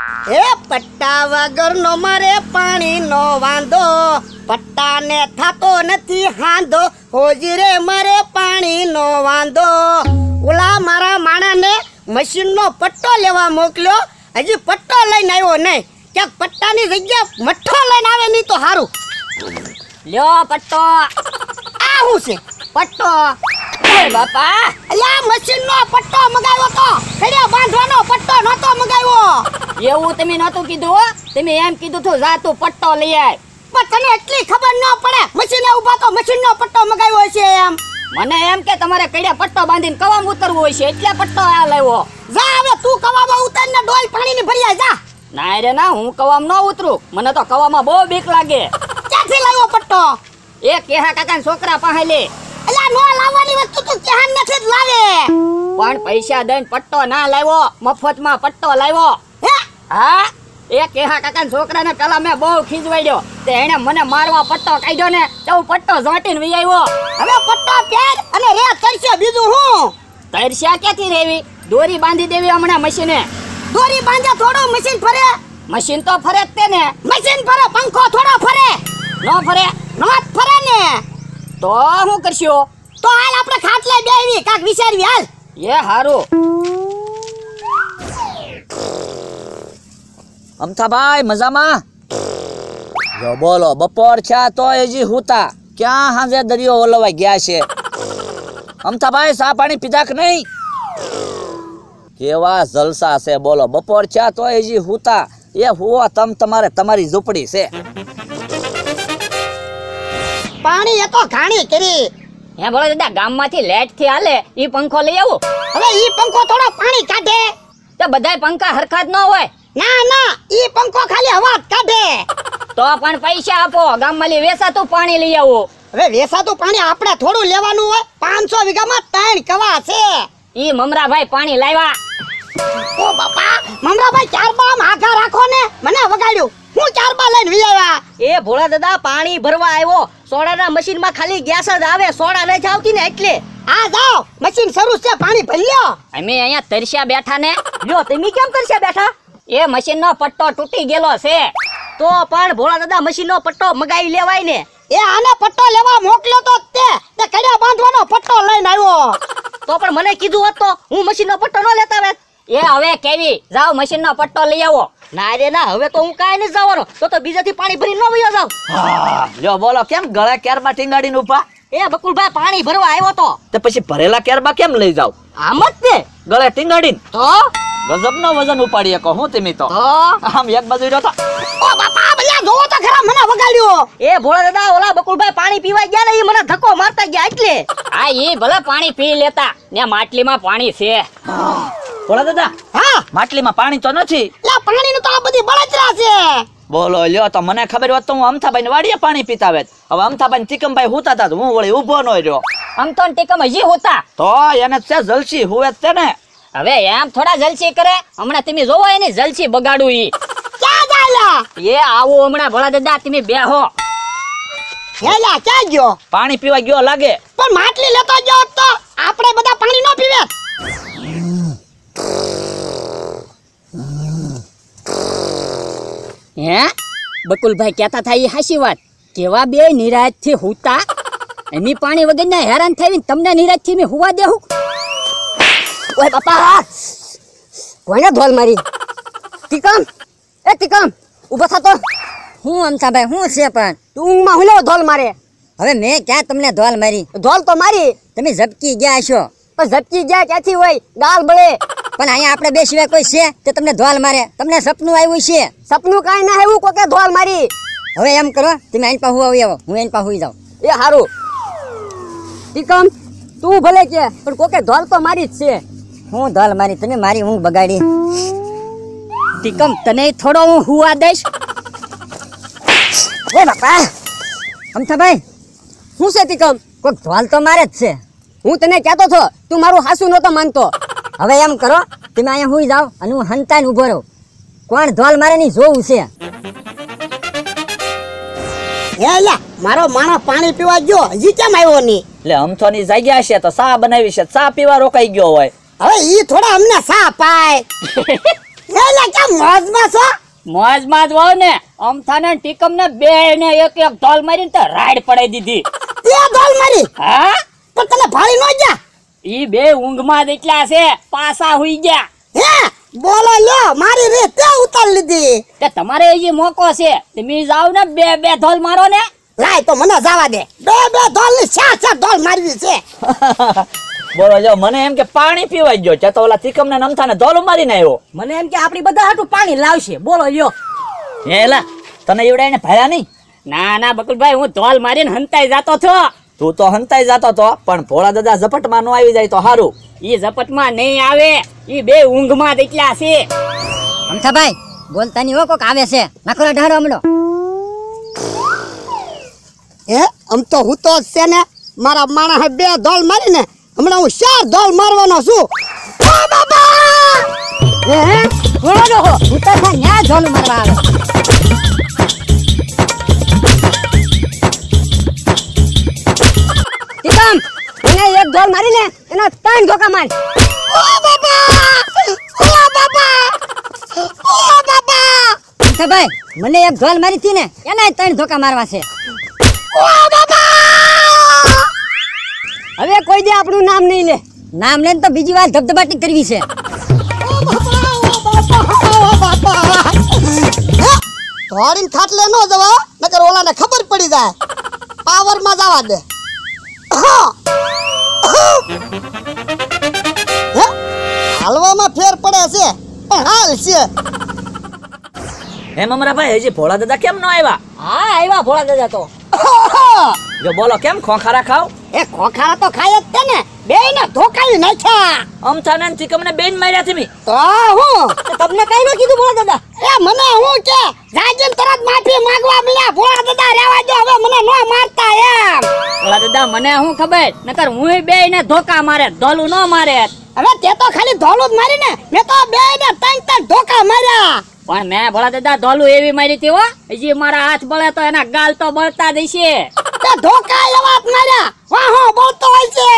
એ પટ્ટા વગરનો મારે પાણીનો વાંધો, પટ્ટાને થાતો નથી હાંધો, હોજી રે મારે પાણીનો વાંધો. ઓલા મારા માણાને મશીનનો પટ્ટો લેવા મોકલ્યો, હજી પટ્ટો લઈને આવ્યો નહીં. ક્યાંક પટ્ટાની જગ્યા મઠ્ઠો લઈને આવે નહીં તો સારું. લ્યો પટ્ટો. આ શું છે પટ્ટો? બાપા અલ્યા મશીનનો પટ્ટો મગાવ્યો તો, ઘડિયા બાંધવાનો પટ્ટો નહોતો મગાવ્યો. એવું તમે નહોતું કીધું હો, તમે એમ કીધું તું જા તું પટ્ટો લઈ આય. પણ તને એટલી ખબર ન પડે, મશીને ઊભા તો મશીનનો પટ્ટો મગાવ્યો છે એમ. મને એમ કે તમારે કડિયા પટ્ટો બાંધીને કવામાં ઉતરવું હોય છે એટલે પટ્ટો આ લાવ્યો. જા હવે તું કવામાં ઉતરને ડોલ પાણીની ભર્યા જા. ના રે ના, હું કવામાં ન ઉતરું, મને તો કવામાં બહુ બીક લાગે. ક્યાંથી લાવ્યો પટ્ટો? એ કેહા કાકાના છોકરા પાસે લે. અલ્યા નો લાવવાની વસ્તુ તું ક્યાં નથી જ લાવે. પણ પૈસા દઈને પટ્ટો ના લાવ્યો, મફતમાં પટ્ટો લાવ્યો. હે હા, એ કેહા કાકાના છોકરાને પેલા મેં બહુ ખીજવાડ્યો, તે એને મને મારવા પટ્ટો કાઢ્યો ને તો હું પટ્ટો ઝાંટીને વી આવ્યો. હવે પટ્ટો પહેર અને રે તરશે બીજું હું. તરસ્યા ક્યાંથી રેવી? દોરી બાંધી દેવી હમણાં મશીને. દોરી બાંધે થોડો મશીન ફરે? મશીન તો ફરે જ તે ને. મશીન ફરે, પંખો થોડો ફરે? નો ફરે. નો ફરે ને. તો શું કરશો? તો હાલ આપણે ખાટલે બેહવી, કાક વિચારવી હાલ. એ હારું. અમથાભાઈ મજામાં? જો બોલો, બપોર છે તો હજી હુતા ક્યાં હાંજે દરિયો ઓલવાઈ ગયા છે. અમથાભાઈ ચા પાણી પીધા કે નહીં? કેવા જલસા છે બોલો, બપોર છે તો હજી હુતા. એ હુવા તમારે તમારી ઝૂંપડી છે. પાણી એ તો ઘાણી કરી. હે બોલો દાદા, ગામમાંથી લેટ થી હાલે ઈ પંખો લઈ આવું. હવે ઈ પંખો થોડો પાણી કાઢે. તો બધાય પંખા હરખા જ ન હોય. ના ના, ઈ પંખો ખાલી હવા જ કાઢે. તો પણ પૈસા આપો, ગામમાં વેસાતું પાણી લઈ આવું. હવે વેસાતું પાણી આપણે થોડું લેવાનું હોય. 500 વીઘામાં 3 કવા છે. ઈ મમરાભાઈ પાણી લાવ્યા. ઓ બાપા, મમરાભાઈ 4 બા માઘા રાખો ને, મને વગાડ્યું. હું 4 બા લઈને વી આવ્યા. એ ભોળા દાદા પાણી ભરવા આવ્યો, સોડાના મશીનમાં ખાલી ગેસ જ આવે, સોડા નથી આવતી ને એટલે. આ જાઓ, મશીન શરૂ છે, પાણી ભરી લ્યો. અમે અહીંયા તરસ્યા બેઠા ને. લ્યો તમે કેમ કરશે બેઠા? એ મશીનનો પટ્ટો તૂટી ગયેલો છે. તો પણ ભોળા દાદા મશીનનો પટ્ટો મગાવી લેવાય ને. એ આને પટ્ટો લેવા મોકલ્યો તો તે કડિયા બાંધવાનો પટ્ટો લઈને આવ્યો. તો પણ મને કીધું હોત તો હું મશીનનો પટ્ટો ન લેતા વેત. એ હવે કેવી જાવ, મશીનનો પટ્ટો લઈ આવો. ના રે ના, હવે તો હું કાંઈ નથી જવાનો, તો બીજાથી પાણી ભરી ન વયો જાવ. જો બોલો, કેમ ગળે કેરમાં ટીંગાડીને ઉભા? એ બકુલભાઈ પાણી ભરવા આવ્યો તો પછી ભરેલા કેરમાં કેમ લઈ જાવ? આમ જ તે ગળે ટીંગાડીને? તો ગજબનો વજન ઉપાડી શકો હું તમે તો. આમ એક બાજુ રહ્યો તો. ઓ બાપા, ભલા જોવો તો ખરા, મને વગાડ્યો. એ ભોળા દાદા, ઓલા બકુલભાઈ પાણી પીવા ગયા ને, ઈ મને ધક્કો મારતા ગયા એટલે. હા, ઈ ભલે પાણી પી લેતા ને, માટલીમાં પાણી છે. ભોળા દાદા, હા, માટલીમાં પાણી તો નથી. લા પાણીનું તો આ બધી બળતરા છે. બોલો લ્યો, તો મને ખબર હોત તો હું અમથાભાઈ ને વાડીએ પાણી પીતા વેત. હવે અમથાભાઈ તિકમભાઈ હુતા હતા, હું વળી ઊભો નો રહ્યો. આમ તો ટીકમ હજી હોતા. તો એને છે જલસી હુવે છે ને. હવે એમ થોડા જલસી કરે, હમણાં તમે જોવો એની જલસી બગાડું ઈ. ક્યાં જાયલા? એ આવો હમણાં ભોળા દાદા, તમે બેહો. હેલા ક્યાં ગયો? પાણી પીવા ગયો લાગે. પણ માટલી લેતો ગયો તો આપણે બધા પાણી નો પીવે. હે બકુલભાઈ કહેતા થાય એ હાચી વાત. કેવા બે નિરાશ થી હુતા, એમી પાણી વગર ના હેરાન થઈ, તમને નિરાશ થી મેં હુવા દેવું. ઓય બાપા, કોઈને ધોલ મારી? ટીકમ, એ ટીકમ ઊભો થતો. હું અમથાભાઈ, હું છે પણ તું માં હુલો ધોલ મારે? હવે મેં ક્યાં તમને ધોલ મારી? ધોલ તો મારી. તમે ઝબકી ગયા છો. પણ ઝબકી ગયા ક્યાંથી હોય? ગાલ બળે. પણ અહીંયા આપણે બે સિવાય કોઈ છે તે તમને ધોલ મારે? તમને સપનું આવ્યું છે? સપનું કાંઈ ના આવ્યું, કોકે ધોલ મારી. હવે એમ કરો, તમે આઈન પા હુવા આવો, હું આઈન પા હુઈ જાઉં. એ હારું. ટીકમ તું ભલે કે, પણ કોકે ધોલ તો મારી જ છે. હું ધોલ મારી? તમે મારી ઊંઘ બગાડી. ટીકમ તને થોડો હું હુવા દઈશ. એ બાપા, અમથાભાઈ શું છે ટીકમ? કોઈક ધોલ તો મારે જ છે. હું તને કહેતો છો, તું મારું હાસુ નહોતો માનતો. હવે એમ કરો, તમે અહીંયા હુઈ જાઓ અને હું હંતાઈને ઊભો રહું. કોણ ધોલ મારે ની જોવું છે. હેલા મારો માણસ પાણી પીવા ગયો, હજી કેમ આવ્યો નહીં? એટલે અમથોની જાગ્યા છે તો ચા બનાવી છે, ચા પીવા રોકાઈ ગયો હોય. હવે ઈ થોડા અમને સા પાય. એટલે કેમ મોજમાં છો? મોજમાં જ વાવ ને અમથાને ટીકમ ને બે ને એક એક ઢોલ મારીને તો રાઈડ પડાઈ દીધી. તે ઢોલ મારી હા પણ તને ભાળી ન ગયા? ઈ બે ઊંઘમાં જ એટલા છે પાછા હુઈ ગયા. હે બોલો લ્યો મારી રે તે ઉતાર લીધી. તે તમારે હજી મોકો છે તમે જાવ ને બે બે ઢોલ મારો ને. લાય તો મને જવા દે. બે ઢોલ ની ચાર ઢોલ મારવી છે. બોલો જો મને એમ કે પાણી પીવાઈ ગયો છે તો ઓલા તીકમ ને નમથાને ધોલ મારીને આવ્યો. મને એમ કે આપણી બધા હાટું પાણી લાવશે. બોલો લ્યો. એલા તને એવડાઈને ભાયા નહીં? ના ના બકુલભાઈ હું ઢોલ મારીને હંતાઈ જાતો છો. તું તો હંતાઈ જાતો તો પણ ભોળા દાદા ઝપટમાં નો આવી જાય તો હારું. ઈ ઝપટમાં નહીં આવે ઈ બે ઊંઘમાં જ એટલા છે. અમથાભાઈ બોલતા નહીં હો કોક આવે છે નાખો ઢાળો હમણો. હે આમ તો હું તો છે ને મારા માણસે બે ઢોલ મારીને હમણાં હું 4 ઢોલ મારવાનો છું. ઓ બાબા હે બોલો હો ઉતા થા ન્યા ઢોલ મારવા આવે. ટીકમ એને એક ઢોલ મારીને એના 3 ધોકા માર. ઓ બાબા ઓ બાબા ઓ બાબા અમથાભાઈ મને એક ઢોલ મારી હતી ને એના 3 ધોકા મારવા છે. ઓ બાબા હવે કોઈ દે આપણું નામ નહીં લે. નામ લઈને તો બીજી વાર ધબધબાટી કરવી છે. ધોરીને ખાટલે નો જવા નકર ઓલાને ખબર પડી જાય. પાવર માં જવા દે. હે? હાલવામાં ફેર પડે છે પણ હાલ છે. હે મમરાભાઈ હજી ભોળા દાદા કેમ નો આવ્યા? હા આવ્યા ભોળા દાદા તો. જો બોલો કેમ ખોખારા ખાવ? એ ખોખારા તો ખાય જ તે ને બેયને ધોકાવી નાખ્યા. અમથાને ને તીકમને બેન માર્યા તમે. તો હું તમને કઈ ન કીધું ભોળા દાદા? એ મને હું કે જાગીને તરત માફી માંગવા મળ્યા. ભોળા દાદા રહેવા દો હવે મને નો મારતા એમ. ઓલા દાદા મને શું ખબર નકર હું બે ને ધોકા મારે ઢોલું ન મારે. હવે તે તો ખાલી ધોલું જ મારી ને મેં તો બેયને 3 ધોકા માર્યા. પણ મેં ભોળા દાદા ઢોલું એવી મારી હતી હો હજી મારા હાથ બળે તો એના ગાલ તો બળતા જશે. તે ધોકા એવા જ માર્યા. વાહો બોલતો હોય છે.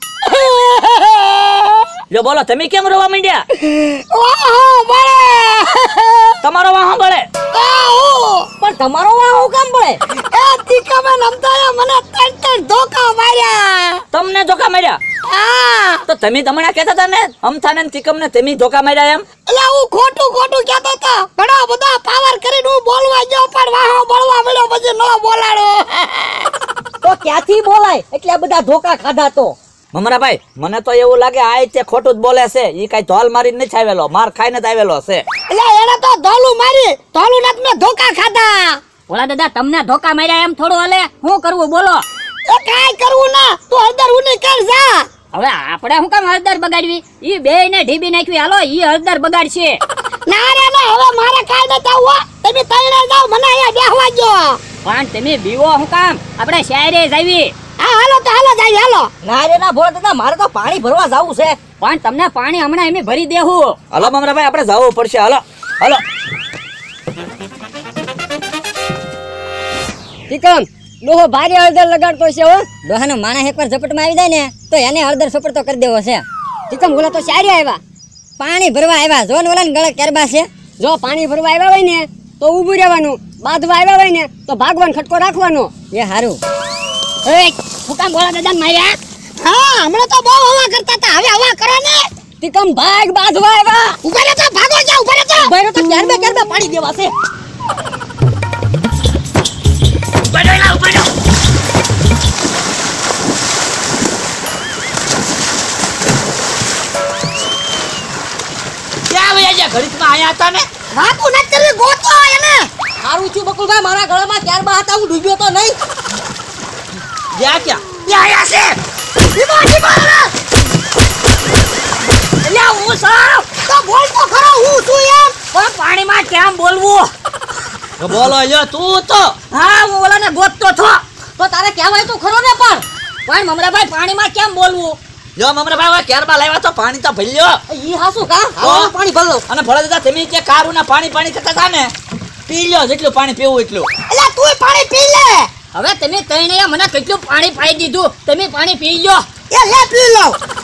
જો બોલો તમે કેમ રોવા માંડ્યા? વાહો બળે. તમારો વાહો બળે. પણ તમારો વાહ હું કામ પડે? એ તીકમે નમતાએ મને 3 ધોકા માર્યા. તમને ધોકા માર્યા? હા તો તમે હમણાં કહેતા હતા ને અમથાને ને તીકમને તમે ધોકા માર્યા એમ. એટલે હું ખોટું કહેતો હતો. ઘણા બધા પાવર કરીને હું બોલવા ગયો પણ વાહો બળવા મળ્યો પછી નો બોલાડો. તો ક્યાંથી બોલાય એટલે બધા ધોકા ખાધા તો? મમરાભાઈ મને તો એવું લાગે આ તે ખોટું જ બોલે છે. ઈ કઈ ધોલ મારીને નથી આવેલો, માર ખાઈને જ આવેલો છે. એટલે એને તો ધોલું મારી ધોલું નથી મેં ધોકા ખાધા. ભોળા દાદા તમને ધોકા માર્યા એમ થોડું હાલે. શું કરવું બોલો? એ કાઈ કરવું ના તું હળદર ઉની કર જા. હવે આપણે શું કામ હળદર બગાડવી? ઈ બે ને ઢીબી નાખવી હાલો ઈ હળદર બગાડશે. ના રે ના હવે મારે કાઈ ન જાવ. તમે તઈને જાવ મને અહીંયા બેહવા દો. પણ તમે બીવો શું કામ? આપણે શાયરે જાવી. હા હાલો તો હાલો જાય હાલો. ના રે ના ભોળા દાદા મારે તો પાણી ભરવા જાવું છે. પણ તમને પાણી હમણાં એમ ભરી દેવું. હાલો મમરાભાઈ આપણે જવું પડશે. હાલો હાલો. ટીકમ ડોહો ભારે હળદર લગાડતો છે હો. ડોહાનો માણસ એકવાર ઝપટમાં આવી જાય ને તો એને હળદર સપડતો કરી દેવો છે. ટીકમ ઓલા તો સારી આવ્યા પાણી ભરવા આવ્યા. જો ને ઓલા ને ગળે કેરબા છે. જો પાણી ભરવા આવ્યા હોય ને તો ઊભું રહેવાનું. બાંધવા આવ્યા હોય ને તો ભાગવાનો ખટકો રાખવાનો. એ હારું. શું કામ ભોળા દાદા માર્યા? હા હમણાં તો બહુ હવા કરતા હતા હવે હવા કરો ને. ટીકમ ભાગ બાંધવા આવ્યા. ઉભા રહેતો ભાગો જા ઉભા રહેતો. ભાઈ તો કેરબા પાડી દેવા છે. ક્યાં વયા ગયા? ઘડીકમાં આયા હતા ને. વાતું ન કરી ગોતો એને. સારું છું બકુલભાઈ મારા ગળામાં ત્યારબાદ હતા હું ડૂબ્યો તો નહીં. ગયા ક્યાં? આયા છે. દીવો અલ્યા હું સાવ તો બોલ તો ખરો હું છું એમ. પણ પાણીમાં કેમ બોલવું? તો બોલો જો તું તો. હા હું ઓલાને ગોતતો છો. તો તારે કહેવાય તો ખરો ને પણ મમરાભાઈ પાણીમાં કેમ બોલવું? જો મમરાભાઈ હવે ક્યારમાં લાવ્યા તો પાણી તો ભરી લ્યો. ઈ હાસુ કા હા. આવું પાણી ભર લો. અને ભોળા દાદા તમે કે કારુના પાણી કરતા હતા ને પી લ્યો જેટલું પાણી પીવું એટલું. એટલે તું પાણી પી લે. હવે તમે ત્રણેય મને કેટલું પાણી પાઈ દીધું. તમે પાણી પી લો. એ લે પી લો.